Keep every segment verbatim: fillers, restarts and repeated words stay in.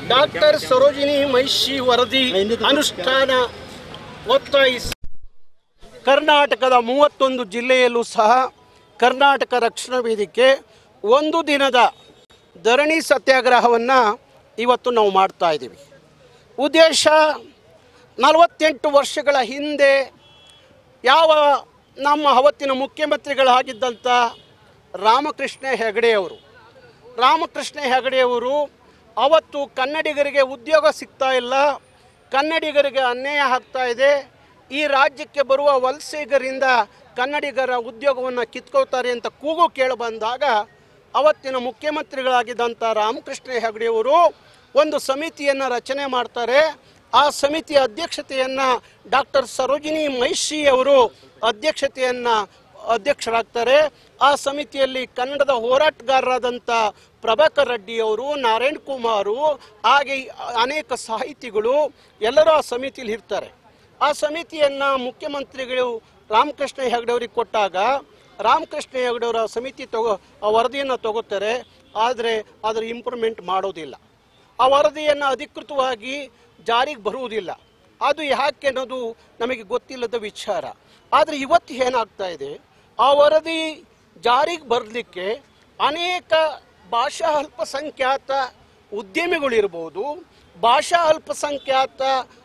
Doctor Sarojini Mahishi ವರದಿ ಅನುಷ್ಠಾನ ಒತ್ತಾಯಿಸಿ ಕರ್ನಾಟಕದ ಮೂವತ್ತೊಂದು ಜಿಲ್ಲೆಯಲ್ಲೂ ಸಹ ಕರ್ನಾಟಕ ರಕ್ಷಣಾ ವೇದಿಕೆ ಒಂದು ದಿನದ ಧರಣಿ ಸತ್ಯಾಗ್ರಹವನ್ನು ಇವತ್ತು ನಾವು ಮಾಡ್ತಾ ಇದ್ದೀವಿ. ಉದ್ದೇಶ ನಲವತ್ತೆಂಟು ವರ್ಷಗಳ ಹಿಂದೆ ಯಾವ ನಮ್ಮ ಅವತ್ತಿನ ಮುಖ್ಯಮಂತ್ರಿಗಳಾಗಿದ್ದಂಥ ರಾಮಕೃಷ್ಣ ಹೆಗಡೆಯವರು ರಾಮಕೃಷ್ಣ ಹೆಗಡೆಯವರು ಅವತ್ತು ಕನ್ನಡಿಗರಿಗೆ ಉದ್ಯೋಗ ಸಿಗ್ತಾ ಇಲ್ಲ, ಕನ್ನಡಿಗರಿಗೆ ಅನ್ಯಾಯ ಆಗ್ತಾ ಇದೆ, ಈ ರಾಜ್ಯಕ್ಕೆ ಬರುವ ವಲಸಿಗರಿಂದ ಕನ್ನಡಿಗರ ಉದ್ಯೋಗವನ್ನು ಕಿತ್ಕೋತಾರೆ ಅಂತ ಕೂಗು ಕೇಳಿಬಂದಾಗ ಅವತ್ತಿನ ಮುಖ್ಯಮಂತ್ರಿಗಳಾಗಿದ್ದಂಥ ರಾಮಕೃಷ್ಣ ಹೆಗಡೆಯವರು ಒಂದು ಸಮಿತಿಯನ್ನು ರಚನೆ ಮಾಡ್ತಾರೆ. ಆ ಸಮಿತಿಯ ಅಧ್ಯಕ್ಷತೆಯನ್ನು ಡಾಕ್ಟರ್ ಸರೋಜಿನಿ ಮಹಿಷಿ ಅವರು ಅಧ್ಯಕ್ಷತೆಯನ್ನು ಅಧ್ಯಕ್ಷರಾಗ್ತಾರೆ. ಆ ಸಮಿತಿಯಲ್ಲಿ ಕನ್ನಡದ ಹೋರಾಟಗಾರರಾದಂಥ ಪ್ರಭಾಕರ್ ರೆಡ್ಡಿಯವರು, ನಾರಾಯಣ್ ಕುಮಾರು, ಹಾಗೆ ಅನೇಕ ಸಾಹಿತಿಗಳು ಎಲ್ಲರೂ ಆ ಸಮಿತಿಯಲ್ಲಿ ಇರ್ತಾರೆ. ಆ ಸಮಿತಿಯನ್ನು ಮುಖ್ಯಮಂತ್ರಿಗಳು ರಾಮಕೃಷ್ಣ ಹೆಗಡೆಯವರಿಗೆ ಕೊಟ್ಟಾಗ ರಾಮಕೃಷ್ಣ ಹೆಗಡೆಯವರ ಸಮಿತಿ ತಗೋ ಆ ವರದಿಯನ್ನು ತಗೋತಾರೆ. ಆದರೆ ಅದರ ಇಂಪ್ಲಿಮೆಂಟ್ ಮಾಡೋದಿಲ್ಲ, ಆ ವರದಿಯನ್ನು ಅಧಿಕೃತವಾಗಿ ಜಾರಿಗೆ ಬರುವುದಿಲ್ಲ. ಅದು ಯಾಕೆ ಅನ್ನೋದು ನಮಗೆ ಗೊತ್ತಿಲ್ಲದ ವಿಚಾರ. ಆದರೆ ಇವತ್ತು ಏನಾಗ್ತಾ ಇದೆ, ಆ ವರದಿ ಜಾರಿಗೆ ಬರಲಿಕ್ಕೆ ಅನೇಕ ಭಾಷಾ ಅಲ್ಪಸಂಖ್ಯಾತ ಉದ್ಯಮಿಗಳಿರ್ಬೋದು, ಭಾಷಾ ಅಲ್ಪಸಂಖ್ಯಾತ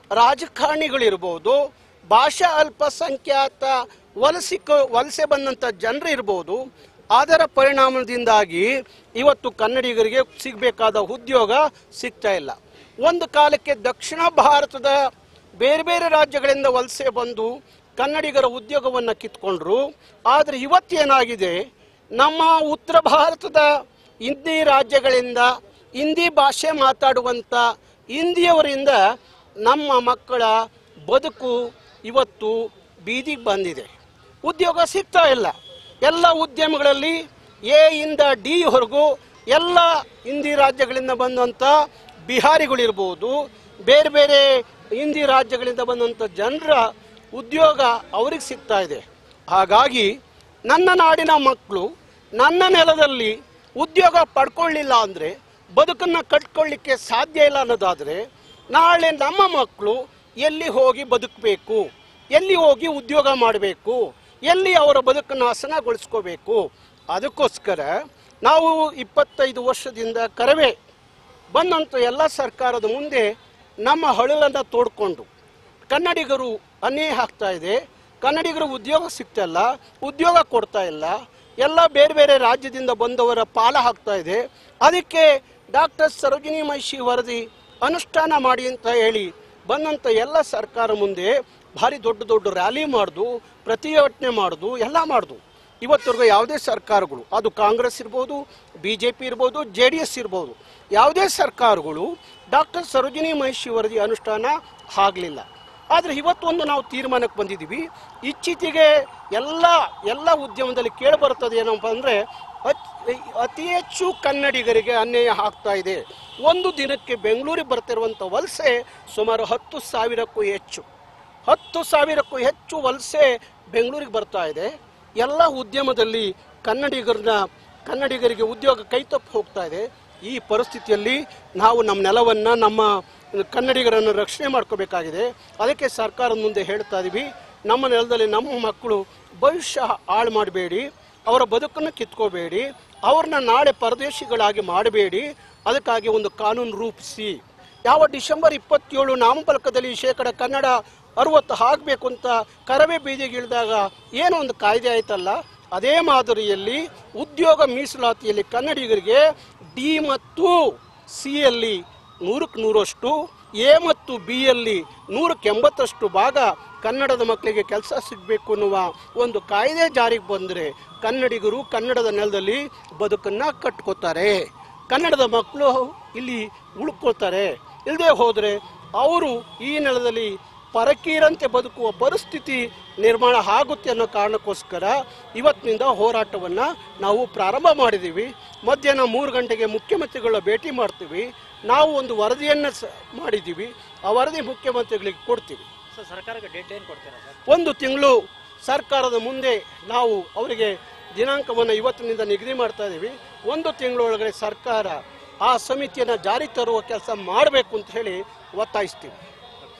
ರಾಜಕಾರಣಿಗಳಿರ್ಬೋದು, ಭಾಷಾ ಅಲ್ಪಸಂಖ್ಯಾತ ವಲಸಿಕ ವಲಸೆ ಬಂದಂಥ ಜನರು ಇರ್ಬೋದು. ಅದರ ಪರಿಣಾಮದಿಂದಾಗಿ ಇವತ್ತು ಕನ್ನಡಿಗರಿಗೆ ಸಿಗಬೇಕಾದ ಉದ್ಯೋಗ ಸಿಗ್ತಾ ಇಲ್ಲ. ಒಂದು ಕಾಲಕ್ಕೆ ದಕ್ಷಿಣ ಭಾರತದ ಬೇರೆ ಬೇರೆ ರಾಜ್ಯಗಳಿಂದ ವಲಸೆ ಬಂದು ಕನ್ನಡಿಗರ ಉದ್ಯೋಗವನ್ನು ಕಿತ್ಕೊಂಡ್ರು. ಆದರೆ ಇವತ್ತೇನಾಗಿದೆ, ನಮ್ಮ ಉತ್ತರ ಭಾರತದ ಹಿಂದಿ ರಾಜ್ಯಗಳಿಂದ ಹಿಂದಿ ಭಾಷೆ ಮಾತಾಡುವಂಥ ಹಿಂದಿಯವರಿಂದ ನಮ್ಮ ಮಕ್ಕಳ ಬದುಕು ಇವತ್ತು ಬೀದಿಗೆ ಬಂದಿದೆ. ಉದ್ಯೋಗ ಸಿಗ್ತಾ ಇಲ್ಲ. ಎಲ್ಲ ಉದ್ಯಮಗಳಲ್ಲಿ ಎ ಇಂದ ಡಿವರೆಗೂ ಎಲ್ಲ ಹಿಂದಿ ರಾಜ್ಯಗಳಿಂದ ಬಂದಂಥ ಬಿಹಾರಿಗಳಿರ್ಬೋದು, ಬೇರೆ ಬೇರೆ ಹಿಂದಿ ರಾಜ್ಯಗಳಿಂದ ಬಂದಂಥ ಜನರ ಉದ್ಯೋಗ ಅವ್ರಿಗೆ ಸಿಗ್ತಾ ಇದೆ. ಹಾಗಾಗಿ ನನ್ನ ನಾಡಿನ ಮಕ್ಕಳು ನನ್ನ ನೆಲದಲ್ಲಿ ಉದ್ಯೋಗ ಪಡ್ಕೊಳ್ಳಿಲ್ಲ ಅಂದರೆ ಬದುಕನ್ನು ಕಟ್ಕೊಳ್ಳಿಕ್ಕೆ ಸಾಧ್ಯ ಇಲ್ಲ ಅನ್ನೋದಾದರೆ ನಾಳೆ ನಮ್ಮ ಮಕ್ಕಳು ಎಲ್ಲಿ ಹೋಗಿ ಬದುಕಬೇಕು, ಎಲ್ಲಿ ಹೋಗಿ ಉದ್ಯೋಗ ಮಾಡಬೇಕು, ಎಲ್ಲಿ ಅವರ ಬದುಕನ್ನು ಹಸನಗೊಳಿಸ್ಕೋಬೇಕು. ಅದಕ್ಕೋಸ್ಕರ ನಾವು ಇಪ್ಪತ್ತೈದು ವರ್ಷದಿಂದ ಕರವೇ ಬಂದಂಥ ಎಲ್ಲ ಸರ್ಕಾರದ ಮುಂದೆ ನಮ್ಮ ಹಳಲನ್ನು ತೋಡ್ಕೊಂಡು ಕನ್ನಡಿಗರು ಅನ್ಯಾಯ ಆಗ್ತಾ ಇದೆ, ಕನ್ನಡಿಗರು ಉದ್ಯೋಗ ಸಿಗ್ತಾಯಿಲ್ಲ, ಉದ್ಯೋಗ ಕೊಡ್ತಾ ಇಲ್ಲ, ಎಲ್ಲ ಬೇರೆ ಬೇರೆ ರಾಜ್ಯದಿಂದ ಬಂದವರ ಪಾಲ ಆಗ್ತಾ ಇದೆ. ಅದಕ್ಕೆ ಡಾಕ್ಟರ್ ಸರೋಜಿನಿ ಮಹಿಷಿ ವರದಿ ಅನುಷ್ಠಾನ ಮಾಡಿ ಅಂತ ಹೇಳಿ ಬಂದಂಥ ಎಲ್ಲ ಸರ್ಕಾರ ಮುಂದೆ ಭಾರಿ ದೊಡ್ಡ ದೊಡ್ಡ ರ್ಯಾಲಿ ಮಾಡೋದು, ಪ್ರತಿಭಟನೆ ಮಾಡೋದು, ಎಲ್ಲ ಮಾಡೋದು. ಇವತ್ತರೆಗೂ ಯಾವುದೇ ಸರ್ಕಾರಗಳು, ಅದು ಕಾಂಗ್ರೆಸ್ ಇರ್ಬೋದು, ಬಿ ಜೆ ಪಿ ಇರ್ಬೋದು, ಜೆ ಡಿ ಎಸ್ ಇರ್ಬೋದು, ಯಾವುದೇ ಸರ್ಕಾರಗಳು ಡಾಕ್ಟರ್ ಸರೋಜಿನಿ ಮಹಿಷಿ ವರದಿ ಅನುಷ್ಠಾನ ಆಗಲಿಲ್ಲ. ಆದರೆ ಇವತ್ತೊಂದು ನಾವು ತೀರ್ಮಾನಕ್ಕೆ ಬಂದಿದ್ದೀವಿ. ಇತ್ತೀಚೆಗೆ ಎಲ್ಲ ಎಲ್ಲ ಉದ್ಯಮದಲ್ಲಿ ಕೇಳಿಬರ್ತದೆ ಏನಪ್ಪ ಅಂದರೆ ಅತಿ ಹೆಚ್ಚು ಕನ್ನಡಿಗರಿಗೆ ಅನ್ಯಾಯ ಆಗ್ತಾ ಇದೆ. ಒಂದು ದಿನಕ್ಕೆ ಬೆಂಗಳೂರಿಗೆ ಬರ್ತಿರುವಂಥ ವಲಸೆ ಸುಮಾರು ಹತ್ತು ಸಾವಿರಕ್ಕೂ ಹೆಚ್ಚು ಹತ್ತು ಸಾವಿರಕ್ಕೂ ಹೆಚ್ಚು ವಲಸೆ ಬೆಂಗಳೂರಿಗೆ ಬರ್ತಾ ಇದೆ. ಎಲ್ಲ ಉದ್ಯಮದಲ್ಲಿ ಕನ್ನಡಿಗರನ್ನ ಕನ್ನಡಿಗರಿಗೆ ಉದ್ಯೋಗ ಕೈತಪ್ಪಿ ಹೋಗ್ತಾ ಇದೆ. ಈ ಪರಿಸ್ಥಿತಿಯಲ್ಲಿ ನಾವು ನಮ್ಮ ನೆಲವನ್ನು, ನಮ್ಮ ಕನ್ನಡಿಗರನ್ನು ರಕ್ಷಣೆ ಮಾಡ್ಕೋಬೇಕಾಗಿದೆ. ಅದಕ್ಕೆ ಸರ್ಕಾರದ ಮುಂದೆ ಹೇಳ್ತಾ ಇದ್ದೀವಿ, ನಮ್ಮ ನೆಲದಲ್ಲಿ ನಮ್ಮ ಮಕ್ಕಳು ಭವಿಷ್ಯ ಹಾಳು ಮಾಡಬೇಡಿ, ಅವರ ಬದುಕನ್ನು ಕಿತ್ಕೋಬೇಡಿ, ಅವ್ರನ್ನ ನಾಳೆ ಪರದೇಶಿಗಳಾಗಿ ಮಾಡಬೇಡಿ. ಅದಕ್ಕಾಗಿ ಒಂದು ಕಾನೂನು ರೂಪಿಸಿ, ಯಾವ ಡಿಸೆಂಬರ್ ಇಪ್ಪತ್ತೇಳು ನಾಮಫಲಕದಲ್ಲಿ ಶೇಕಡ ಕನ್ನಡ ಅರವತ್ತು ಆಗಬೇಕು ಅಂತ ಕರವೇ ಬೀದಿಗೆ ಇಳಿದಾಗ ಏನೋ ಒಂದು ಕಾಯ್ದೆ ಆಯ್ತಲ್ಲ, ಅದೇ ಮಾದರಿಯಲ್ಲಿ ಉದ್ಯೋಗ ಮೀಸಲಾತಿಯಲ್ಲಿ ಕನ್ನಡಿಗರಿಗೆ ಡಿ ಮತ್ತು ಸಿ ಯಲ್ಲಿ ನೂರಕ್ಕೆ ನೂರಷ್ಟು, ಎ ಮತ್ತು ಬಿ ಯಲ್ಲಿ ನೂರಕ್ಕೆ ಎಂಬತ್ತಷ್ಟು ಭಾಗ ಕನ್ನಡದ ಮಕ್ಕಳಿಗೆ ಕೆಲಸ ಸಿಗಬೇಕು ಅನ್ನುವ ಒಂದು ಕಾಯ್ದೆ ಜಾರಿಗೆ ಬಂದರೆ ಕನ್ನಡಿಗರು ಕನ್ನಡದ ನೆಲದಲ್ಲಿ ಬದುಕನ್ನು ಕಟ್ಕೋತಾರೆ, ಕನ್ನಡದ ಮಕ್ಕಳು ಇಲ್ಲಿ ಉಳ್ಕೊಳ್ತಾರೆ. ಇಲ್ಲದೆ ಹೋದರೆ ಅವರು ಈ ನೆಲದಲ್ಲಿ ಪರಕೀರಂತೆ ಬದುಕುವ ಪರಿಸ್ಥಿತಿ ನಿರ್ಮಾಣ ಆಗುತ್ತೆ ಅನ್ನೋ ಕಾರಣಕ್ಕೋಸ್ಕರ ಇವತ್ತಿನಿಂದ ಹೋರಾಟವನ್ನು ನಾವು ಪ್ರಾರಂಭ ಮಾಡಿದ್ದೀವಿ. ಮಧ್ಯಾಹ್ನ ಮೂರು ಗಂಟೆಗೆ ಮುಖ್ಯಮಂತ್ರಿಗಳ ಭೇಟಿ ಮಾಡ್ತೀವಿ. ನಾವು ಒಂದು ವರದಿಯನ್ನು ಮಾಡಿದ್ದೀವಿ, ಆ ವರದಿ ಮುಖ್ಯಮಂತ್ರಿಗಳಿಗೆ ಕೊಡ್ತೀವಿ. ಸರ್, ಸರ್ಕಾರಕ್ಕೆ ಡೆಡ್ ಲೈನ್ ಕೊಡ್ತೀರಾ ಸರ್? ಒಂದು ತಿಂಗಳು ಸರ್ಕಾರದ ಮುಂದೆ ನಾವು ಅವರಿಗೆ ದಿನಾಂಕವನ್ನು ಇವತ್ತಿನಿಂದ ನಿಗದಿ ಮಾಡ್ತಾ ಇದ್ದೀವಿ. ಒಂದು ತಿಂಗಳೊಳಗಡೆ ಸರ್ಕಾರ ಆ ಸಮಿತಿಯನ್ನು ಜಾರಿ ತರುವ ಕೆಲಸ ಮಾಡಬೇಕು ಅಂತ ಹೇಳಿ ಒತ್ತಾಯಿಸ್ತೀವಿ.